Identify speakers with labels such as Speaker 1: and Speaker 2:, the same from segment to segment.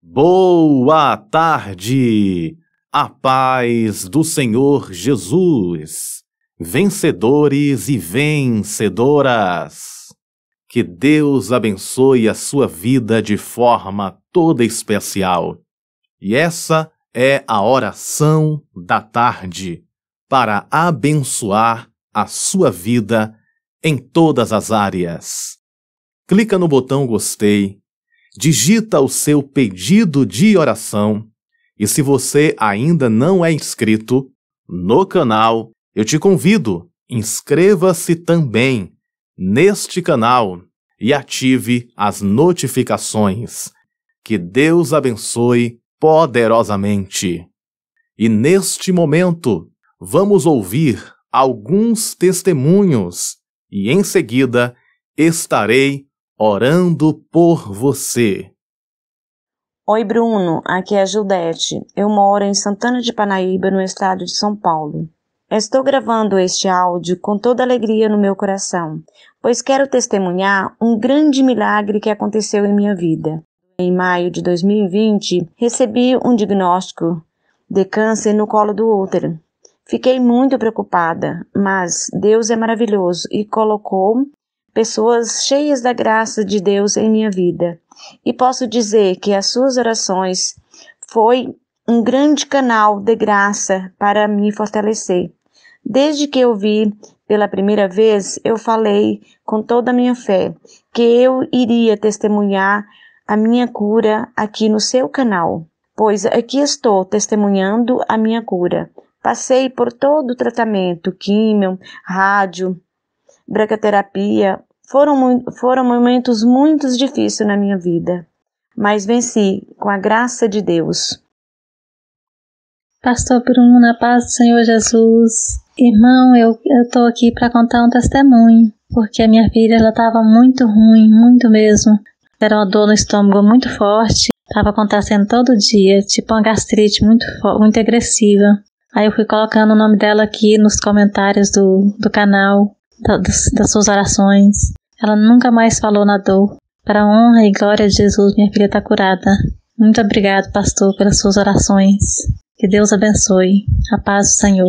Speaker 1: Boa tarde! A paz do Senhor Jesus, vencedores e vencedoras. Que Deus abençoe a sua vida de forma toda especial. E essa é a oração da tarde para abençoar a sua vida em todas as áreas. Clica no botão gostei, digita o seu pedido de oração e se você ainda não é inscrito no canal, eu te convido, inscreva-se também neste canal e ative as notificações. Que Deus abençoe poderosamente. E neste momento, vamos ouvir alguns testemunhos e em seguida estarei orando por você.
Speaker 2: Oi Bruno, aqui é a Gildete. Eu moro em Santana de Parnaíba, no estado de São Paulo. Estou gravando este áudio com toda alegria no meu coração, pois quero testemunhar um grande milagre que aconteceu em minha vida. Em maio de 2020, recebi um diagnóstico de câncer no colo do útero. Fiquei muito preocupada, mas Deus é maravilhoso e colocou pessoas cheias da graça de Deus em minha vida. E posso dizer que as suas orações foi um grande canal de graça para me fortalecer. Desde que eu vi pela primeira vez, eu falei com toda a minha fé que eu iria testemunhar a minha cura aqui no seu canal, pois aqui estou testemunhando a minha cura. Passei por todo o tratamento, químio, rádio, braquiterapia. Foram momentos muito difíceis na minha vida, mas venci com a graça de Deus.
Speaker 3: Pastor Bruno, na paz do Senhor Jesus. Irmão, eu estou aqui para contar um testemunho, porque a minha filha estava muito ruim, muito mesmo. Era uma dor no estômago muito forte, estava acontecendo todo dia, tipo uma gastrite muito agressiva. Aí eu fui colocando o nome dela aqui nos comentários do canal, das suas orações. Ela nunca mais falou na dor. Para a honra e glória de Jesus, minha filha está curada. Muito obrigado, pastor, pelas suas orações. Que Deus abençoe. A paz do Senhor.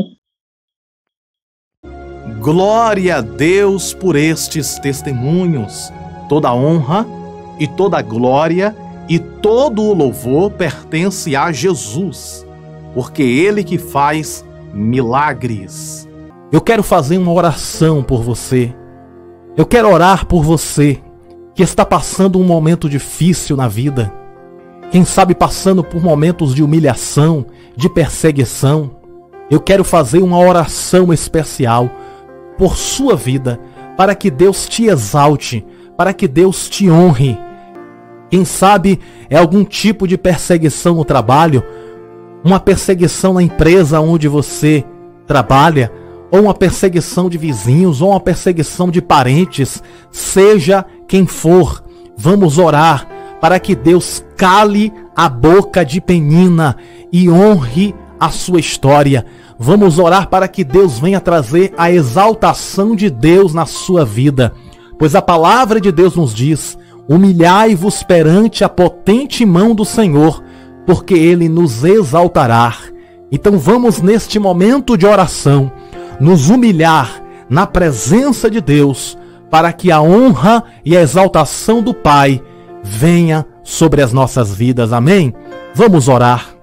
Speaker 1: Glória a Deus por estes testemunhos. Toda honra e toda glória e todo o louvor pertence a Jesus, porque Ele que faz milagres. Eu quero fazer uma oração por você. Eu quero orar por você que está passando um momento difícil na vida. Quem sabe passando por momentos de humilhação, de perseguição. Eu quero fazer uma oração especial por sua vida, para que Deus te exalte, para que Deus te honre. Quem sabe é algum tipo de perseguição no trabalho, uma perseguição na empresa onde você trabalha, ou uma perseguição de vizinhos, ou uma perseguição de parentes, seja quem for, vamos orar para que Deus cale a boca de Penina e honre a sua história. Vamos orar para que Deus venha trazer a exaltação de Deus na sua vida, pois a palavra de Deus nos diz: humilhai-vos perante a potente mão do Senhor, porque Ele nos exaltará. Então vamos neste momento de oração nos humilhar na presença de Deus, para que a honra e a exaltação do Pai venha sobre as nossas vidas. Amém? Vamos orar.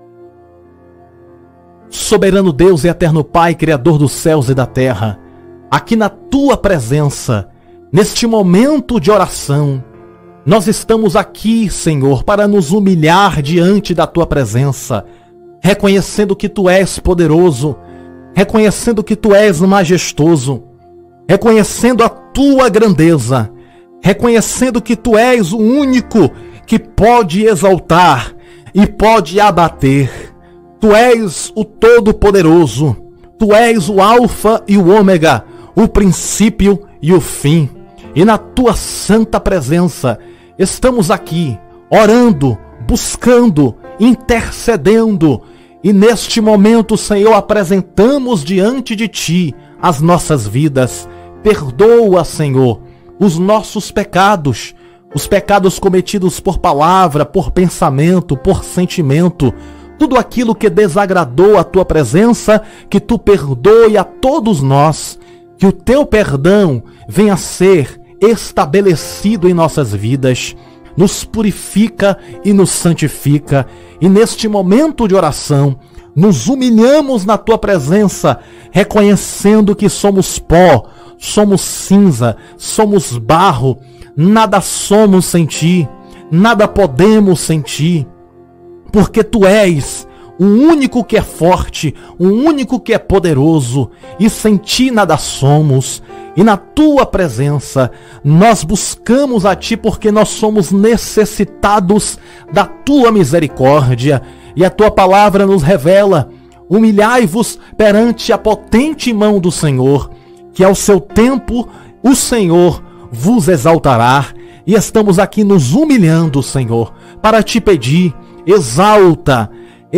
Speaker 1: Soberano Deus e eterno Pai, Criador dos céus e da terra, aqui na Tua presença, neste momento de oração, nós estamos aqui, Senhor, para nos humilhar diante da Tua presença, reconhecendo que Tu és poderoso, reconhecendo que Tu és majestoso, reconhecendo a Tua grandeza, reconhecendo que Tu és o único que pode exaltar e pode abater. Tu és o Todo-Poderoso, Tu és o Alfa e o Ômega, o princípio e o fim. E na Tua santa presença estamos aqui, orando, buscando, intercedendo. E neste momento, Senhor, apresentamos diante de Ti as nossas vidas. Perdoa, Senhor, os nossos pecados, os pecados cometidos por palavra, por pensamento, por sentimento, tudo aquilo que desagradou a tua presença, que tu perdoe a todos nós, que o teu perdão venha a ser estabelecido em nossas vidas, nos purifica e nos santifica. E neste momento de oração, nos humilhamos na tua presença, reconhecendo que somos pó, somos cinza, somos barro, nada somos sem ti, nada podemos sem ti, porque tu és o único que é forte, o único que é poderoso, e sem ti nada somos. E na tua presença nós buscamos a ti, porque nós somos necessitados da tua misericórdia. E a tua palavra nos revela: humilhai-vos perante a potente mão do Senhor, que ao seu tempo o Senhor vos exaltará. E estamos aqui nos humilhando, Senhor, para te pedir: exalta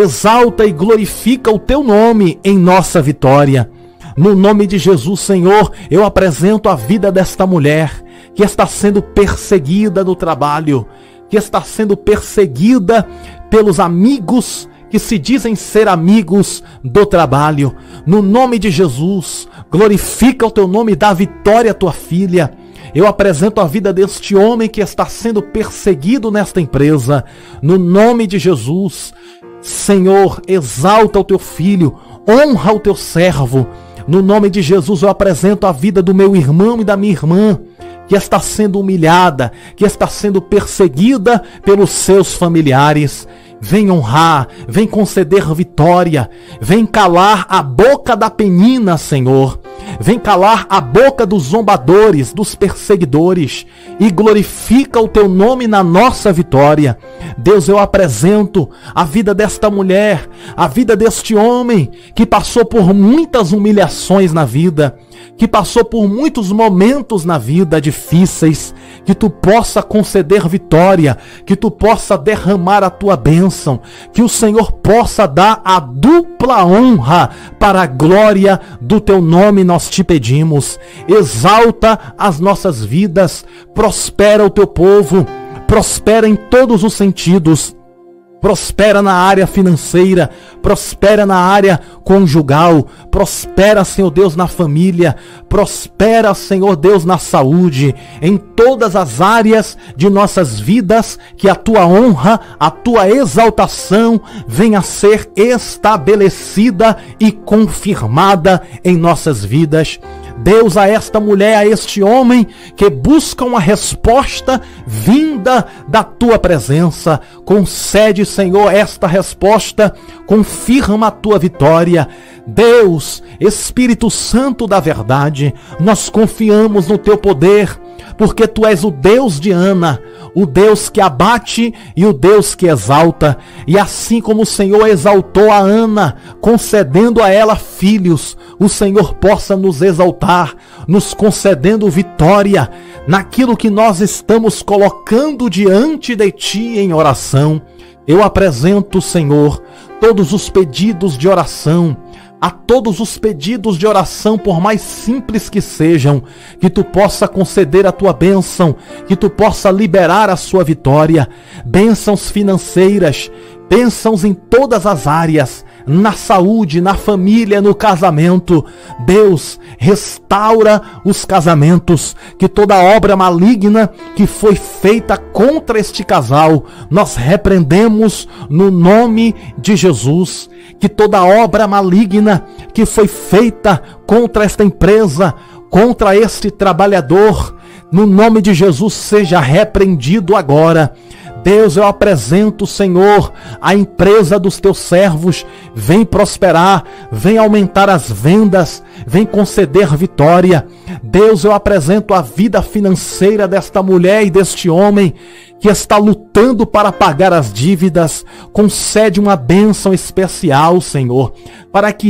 Speaker 1: e glorifica o teu nome em nossa vitória. No nome de Jesus, Senhor, eu apresento a vida desta mulher que está sendo perseguida no trabalho, que está sendo perseguida pelos amigos que se dizem ser amigos do trabalho. No nome de Jesus, glorifica o teu nome e dá vitória à tua filha. Eu apresento a vida deste homem que está sendo perseguido nesta empresa. No nome de Jesus, Senhor, exalta o teu filho, honra o teu servo. No nome de Jesus, eu apresento a vida do meu irmão e da minha irmã, que está sendo humilhada, que está sendo perseguida pelos seus familiares. Vem honrar, vem conceder vitória, vem calar a boca da penina, Senhor. Vem calar a boca dos zombadores, dos perseguidores, e glorifica o teu nome na nossa vitória. Deus, eu apresento a vida desta mulher, a vida deste homem que passou por muitas humilhações na vida, que passou por muitos momentos na vida difíceis, que tu possa conceder vitória, que tu possa derramar a tua bênção, que o Senhor possa dar a dupla honra para a glória do teu nome. Nós te pedimos: exalta as nossas vidas, prospera o teu povo, prospera em todos os sentidos. Prospera na área financeira, prospera na área conjugal, prospera, Senhor Deus, na família, prospera, Senhor Deus, na saúde, em todas as áreas de nossas vidas, que a tua honra, a tua exaltação venha a ser estabelecida e confirmada em nossas vidas. Deus, a esta mulher, a este homem que busca uma resposta vinda da tua presença, concede, Senhor, esta resposta, confirma a tua vitória. Deus, Espírito Santo da verdade, nós confiamos no teu poder, porque tu és o Deus de Ana, o Deus que abate e o Deus que exalta. E assim como o Senhor exaltou a Ana, concedendo a ela filhos, o Senhor possa nos exaltar, nos concedendo vitória naquilo que nós estamos colocando diante de ti em oração. Eu apresento, Senhor, todos os pedidos de oração, a todos os pedidos de oração, por mais simples que sejam, que tu possa conceder a tua bênção, que tu possa liberar a sua vitória, bênçãos financeiras, bênçãos em todas as áreas, na saúde, na família, no casamento. Deus, restaura os casamentos, que toda obra maligna que foi feita contra este casal, nós repreendemos no nome de Jesus. Que toda obra maligna que foi feita contra esta empresa, contra este trabalhador, no nome de Jesus, seja repreendido agora. Deus, eu apresento, Senhor, a empresa dos teus servos. Vem prosperar, vem aumentar as vendas, vem conceder vitória. Deus, eu apresento a vida financeira desta mulher e deste homem que está lutando para pagar as dívidas. Concede uma bênção especial, Senhor, para que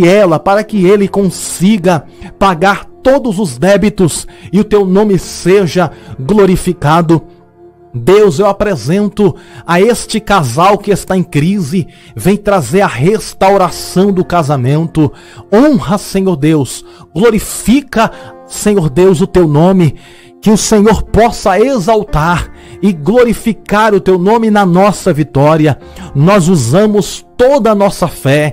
Speaker 1: ele consiga pagar todos os débitos e o teu nome seja glorificado. Deus, eu apresento a este casal que está em crise, vem trazer a restauração do casamento. Honra, Senhor Deus, glorifica, Senhor Deus, o teu nome, que o Senhor possa exaltar e glorificar o teu nome na nossa vitória. Nós usamos toda a nossa fé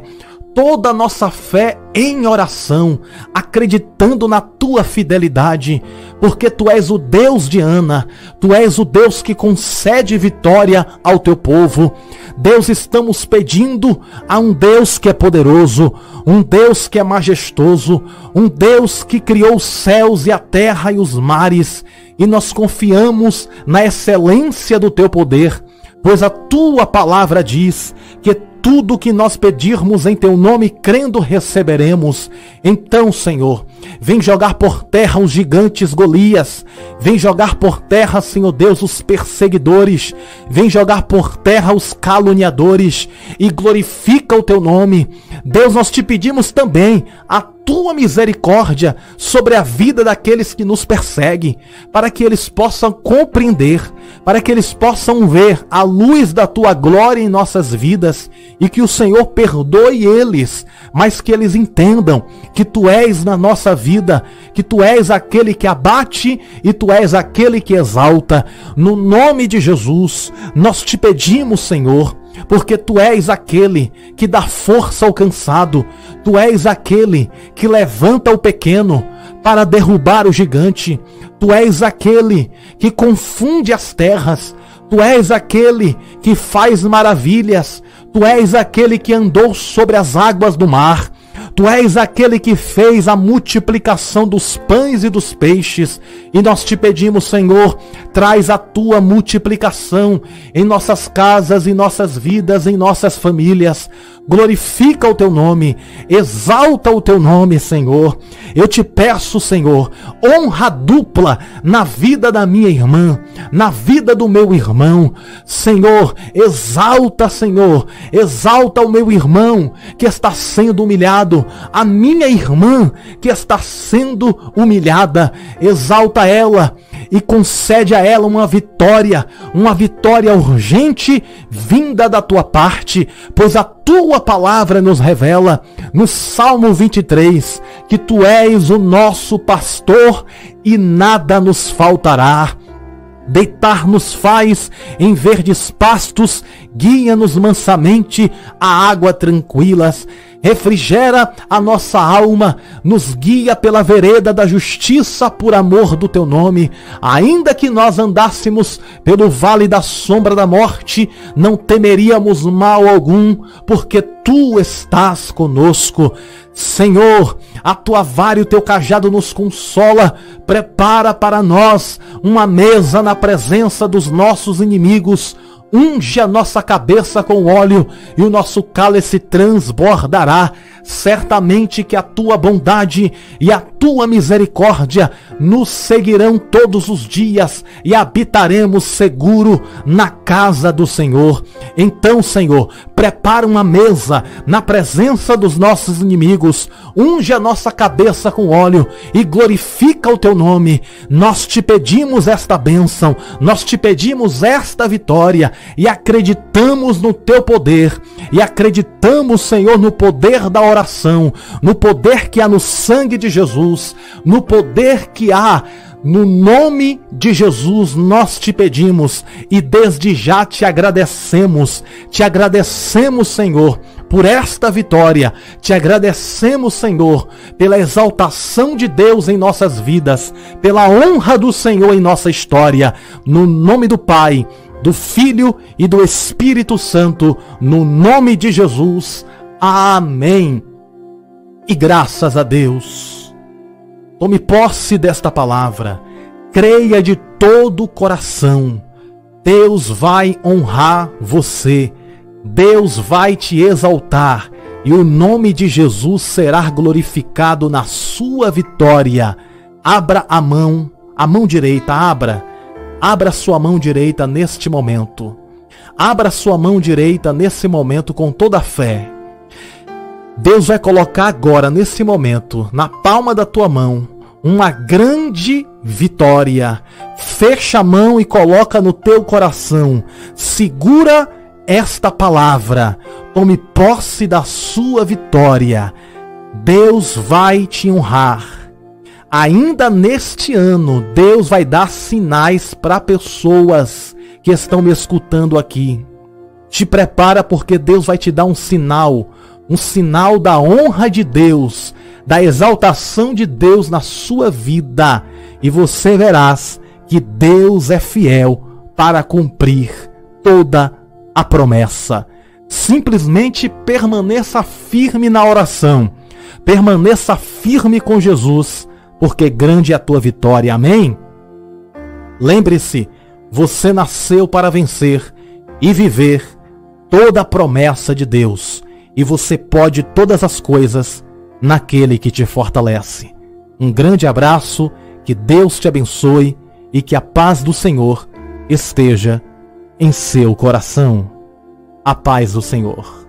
Speaker 1: em oração, acreditando na tua fidelidade, porque tu és o Deus de Ana, tu és o Deus que concede vitória ao teu povo. Deus, estamos pedindo a um Deus que é poderoso, um Deus que é majestoso, um Deus que criou os céus e a terra e os mares, e nós confiamos na excelência do teu poder, pois a tua palavra diz que tudo que nós pedirmos em teu nome, crendo, receberemos. Então, Senhor, vem jogar por terra os gigantes Golias, vem jogar por terra, Senhor Deus, os perseguidores, vem jogar por terra os caluniadores e glorifica o teu nome. Deus, nós te pedimos também a tua misericórdia sobre a vida daqueles que nos perseguem, para que eles possam compreender, para que eles possam ver a luz da tua glória em nossas vidas, e que o Senhor perdoe eles, mas que eles entendam que tu és na nossa vida, que tu és aquele que abate e tu és aquele que exalta. No nome de Jesus, nós te pedimos, Senhor, porque tu és aquele que dá força ao cansado, tu és aquele que levanta o pequeno para derrubar o gigante, tu és aquele que confunde as terras, tu és aquele que faz maravilhas, tu és aquele que andou sobre as águas do mar, tu és aquele que fez a multiplicação dos pães e dos peixes, e nós te pedimos, Senhor, traz a tua multiplicação em nossas casas, em nossas vidas, em nossas famílias. Glorifica o teu nome, exalta o teu nome, Senhor. Eu te peço, Senhor, honra dupla na vida da minha irmã, na vida do meu irmão. Senhor, exalta, Senhor, exalta o meu irmão que está sendo humilhado, a minha irmã que está sendo humilhada. Exalta ela e concede a ela uma vitória urgente vinda da tua parte, pois a tua palavra nos revela no Salmo 23 que tu és o nosso pastor e nada nos faltará. Deitar-nos faz em verdes pastos, guia-nos mansamente a água tranquilas. Refrigera a nossa alma, nos guia pela vereda da justiça por amor do teu nome. Ainda que nós andássemos pelo vale da sombra da morte, não temeríamos mal algum, porque tu estás conosco. Senhor, a tua vara e o teu cajado nos consola. Prepara para nós uma mesa na presença dos nossos inimigos. Unge a nossa cabeça com óleo e o nosso cálice transbordará. Certamente que a tua bondade e a tua misericórdia nos seguirão todos os dias e habitaremos seguro na casa do Senhor. Então, Senhor, prepara uma mesa na presença dos nossos inimigos. Unge a nossa cabeça com óleo e glorifica o teu nome. Nós te pedimos esta bênção, nós te pedimos esta vitória e acreditamos no teu poder. E acreditamos, Senhor, no poder da oração, no poder que há no sangue de Jesus, no poder que há no nome de Jesus. Nós te pedimos e desde já te agradecemos, Senhor, por esta vitória. Te agradecemos, Senhor, pela exaltação de Deus em nossas vidas, pela honra do Senhor em nossa história. No nome do Pai, do Filho e do Espírito Santo, no nome de Jesus. Amém. E graças a Deus. Tome posse desta palavra. Creia de todo o coração. Deus vai honrar você. Deus vai te exaltar. E o nome de Jesus será glorificado na sua vitória. Abra a mão direita, Abra sua mão direita neste momento. Abra sua mão direita nesse momento com toda a fé. Deus vai colocar agora, nesse momento, na palma da tua mão, uma grande vitória. Fecha a mão e coloca no teu coração. Segura esta palavra. Tome posse da sua vitória. Deus vai te honrar. Ainda neste ano, Deus vai dar sinais para pessoas que estão me escutando aqui. Te prepara, porque Deus vai te dar um sinal da honra de Deus, da exaltação de Deus na sua vida, e você verás que Deus é fiel para cumprir toda a promessa. Simplesmente permaneça firme na oração, permaneça firme com Jesus, porque grande é a tua vitória. Amém? Lembre-se, você nasceu para vencer e viver toda a promessa de Deus, e você pode todas as coisas naquele que te fortalece. Um grande abraço, que Deus te abençoe e que a paz do Senhor esteja em seu coração. A paz do Senhor.